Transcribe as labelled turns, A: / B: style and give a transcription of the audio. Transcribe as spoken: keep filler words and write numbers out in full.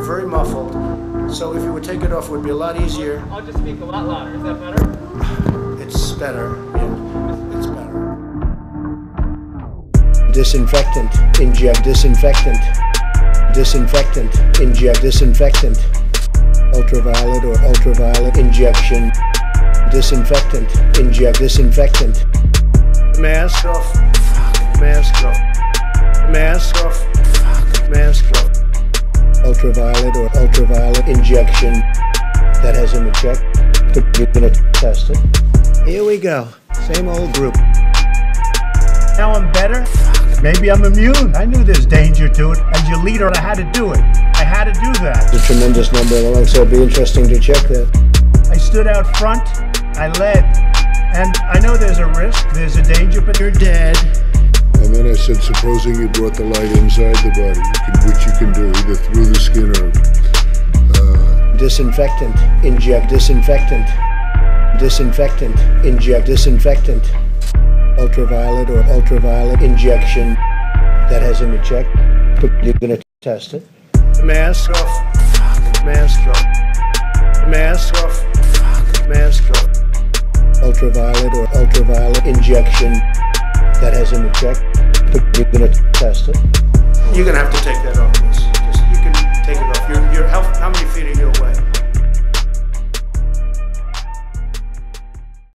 A: very muffled. So if you would take it off, it would be a lot easier.
B: I'll just speak a lot louder. Is that better?
A: It's better. Yeah, it's better.
C: Disinfectant. Inject disinfectant. Disinfectant. Inject disinfectant. Ultraviolet or ultraviolet injection. Disinfectant. Inject disinfectant.
A: Mask off. Mask off. Mask off. Mask off.
C: Ultraviolet or ultraviolet injection. That hasn't been checked, but you're gonna test it. Here we go. Same old group.
D: Now I'm better. Maybe I'm immune. I knew there's danger to it. As your leader, I had to do it. I had to do that.
C: It's a tremendous number of lungs, so it'll be interesting to check that.
D: I stood out front. I led. And I know there's a risk, there's a danger, but you're dead.
E: And then I said, supposing you brought the light inside the body, you can, which you can do, either through the skin or... Uh...
C: Disinfectant. Inject disinfectant. Disinfectant. Inject disinfectant. Ultraviolet or ultraviolet injection. That hasn't been checked, but you're going to test it.
A: Mask off. Mask off. Mask off. Mask off.
C: Ultraviolet or ultraviolet injection. That hasn't been checked, but you're going to test it.
A: You're going to have to take that off, miss. Just, you can take it off. You're, you're, how, how many feet are you away?